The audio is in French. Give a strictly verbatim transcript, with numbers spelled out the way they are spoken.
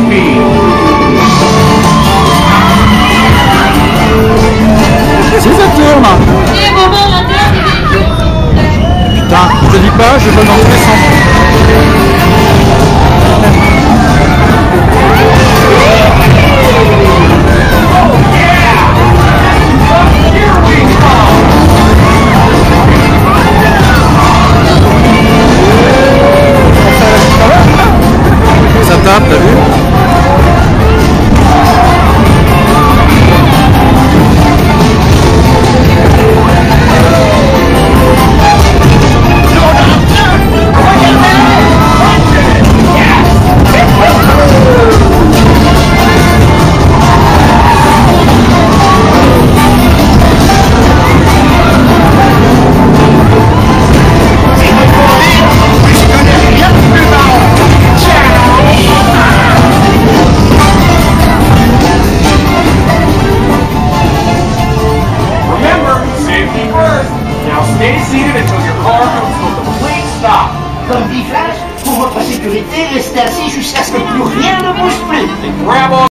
speed. Si ça tourne. Putain, je te dis pas, je vole dans tous les sens. Ça tape, t'as vu? Now stay seated until your car comes to a complete stop. Comme dit Flash, pour votre sécurité, restez assis jusqu'à ce que plus rien ne bouge plus. And grab on